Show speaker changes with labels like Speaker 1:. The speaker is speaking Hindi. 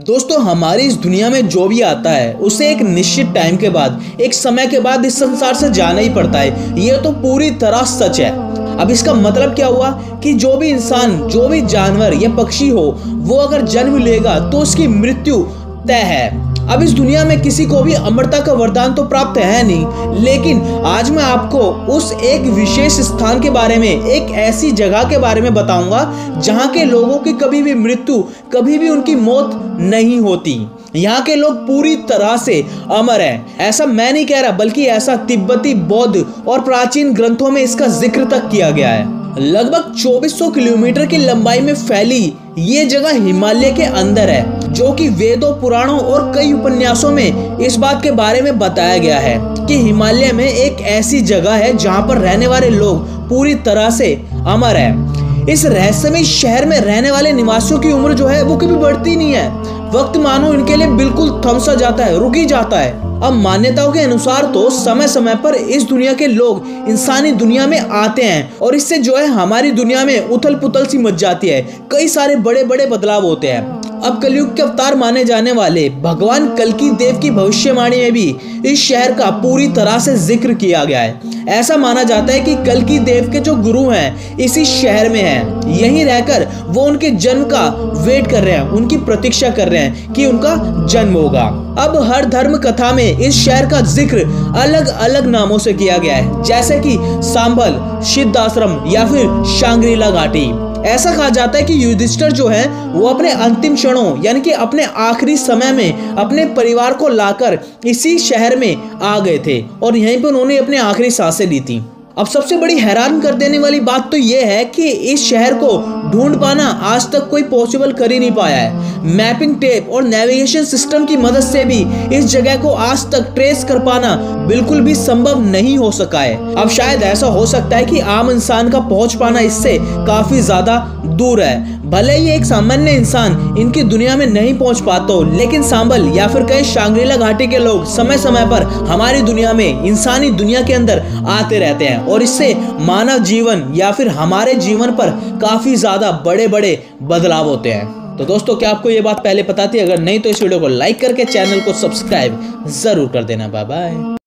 Speaker 1: दोस्तों हमारी इस दुनिया में जो भी आता है उसे एक निश्चित टाइम के बाद, एक समय के बाद इस संसार से जाना ही पड़ता है। ये तो पूरी तरह सच है। अब इसका मतलब क्या हुआ कि जो भी इंसान, जो भी जानवर या पक्षी हो, वो अगर जन्म लेगा तो उसकी मृत्यु तय है। अब इस दुनिया में किसी को भी अमरता का वरदान तो प्राप्त है नहीं, लेकिन आज मैं आपको उस एक विशेष स्थान के बारे में, एक ऐसी जगह के बारे में बताऊंगा जहां के लोगों की कभी भी मृत्यु, कभी भी उनकी मौत नहीं होती। यहाँ के लोग पूरी तरह से अमर हैं। ऐसा मैं नहीं कह रहा, बल्कि ऐसा तिब्बती, बौद्ध और प्राचीन ग्रंथों में इसका जिक्र तक किया गया है। लगभग 2400 किलोमीटर की लंबाई में फैली ये जगह हिमालय के अंदर है, जो कि वेदों, पुराणों और कई उपन्यासों में इस बात के बारे में बताया गया है कि हिमालय में एक ऐसी जगह है जहां पर रहने वाले लोग पूरी तरह से अमर है। इस रहस्यमय शहर में रहने वाले निवासियों की उम्र जो है वो कभी बढ़ती नहीं है। वक्त मानो इनके लिए बिल्कुल थम सा जाता है, रुक ही जाता है। अब मान्यताओं के अनुसार तो समय समय पर इस दुनिया के लोग इंसानी दुनिया में आते हैं और इससे जो है हमारी दुनिया में उथल पुथल सी मच जाती है। कई सारे बड़े बड़े बदलाव होते हैं। अब कलयुग के अवतार माने जाने वाले भगवान कल्कि देव की भविष्यवाणी में भी इस शहर का पूरी तरह से जिक्र किया गया है। ऐसा माना जाता है कि कल्कि देव के जो गुरु हैं इसी शहर में हैं। यहीं रहकर वो उनके जन्म का वेट कर रहे हैं, उनकी प्रतीक्षा कर रहे हैं कि उनका जन्म होगा। अब हर धर्म कथा में इस शहर का जिक्र अलग अलग नामों से किया गया है, जैसे कि सांभल, सिद्धाश्रम या फिर शांग्रीला घाटी। ऐसा कहा जाता है कि युधिष्ठिर जो है वो अपने अंतिम क्षणों, यानी कि अपने आखिरी समय में अपने परिवार को लाकर इसी शहर में आ गए थे और यहीं पर उन्होंने अपने आखिरी सांसें ली थी। अब सबसे बड़ी हैरान कर देने वाली बात तो ये है कि इस शहर को ढूंढ पाना आज तक कोई पॉसिबल कर ही नहीं पाया है। मैपिंग टेप और नेविगेशन सिस्टम की मदद से भी इस जगह को आज तक ट्रेस कर पाना बिल्कुल भी संभव नहीं हो सका है। अब शायद ऐसा हो सकता है कि आम इंसान का पहुंच पाना इससे काफी ज्यादा दूर है। भले ही एक सामान्य इंसान इनकी दुनिया में नहीं पहुंच पाता हो, लेकिन सांभल या फिर कहीं शांग्रीला घाटी के लोग समय समय पर हमारी दुनिया में, इंसानी दुनिया के अंदर आते रहते हैं और इससे मानव जीवन या फिर हमारे जीवन पर काफी ज्यादा बड़े बड़े बदलाव होते हैं। तो दोस्तों, क्या आपको ये बात पहले पता थी? अगर नहीं तो इस वीडियो को लाइक करके चैनल को सब्सक्राइब जरूर कर देना। Bye bye.